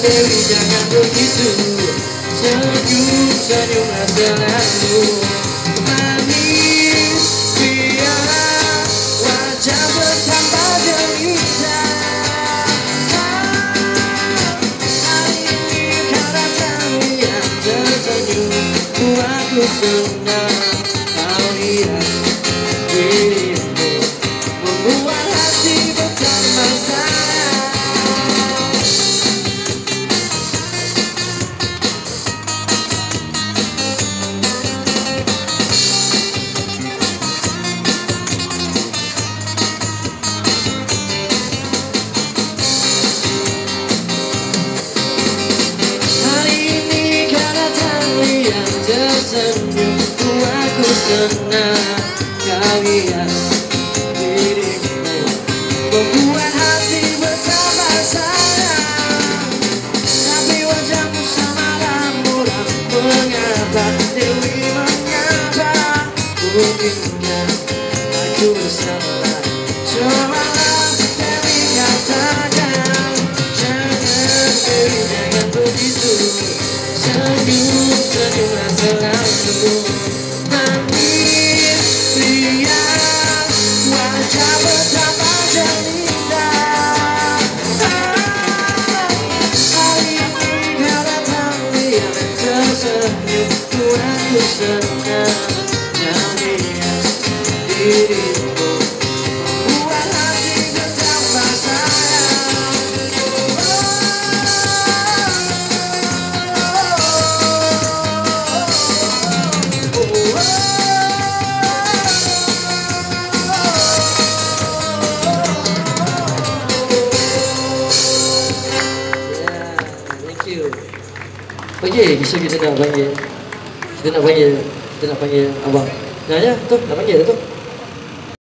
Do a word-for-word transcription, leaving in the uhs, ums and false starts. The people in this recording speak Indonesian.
Dewi jangan begitu, senyum-senyumlah selalu. Manis biar wajah bertambah jelita. Hari ini kau datang yang tersenyum, aku senang. Kau hias dirimu, membuat hati bertambah sayang. Tersenyum, aku senang. Kau hias dirimu, membuat hati bertambah sayang. Tapi wajahmu samaran muram, mengapa Dewi mengapa? Mungkinkah aku bersalah? Cobalah Dewi katakan, jangan Dewi jangan begitu. Senyum-senyumlah selalu. Manis riang, wajah bertambah jelita. Hari ini kau datang yang tersenyum, aku senang. Kau hias dirimu, membuat hati bertambah sayang. Panggil, bisa kita nak panggil. Kita nak panggil, kita nak panggil abang. Nah ya, tu nak panggil tu.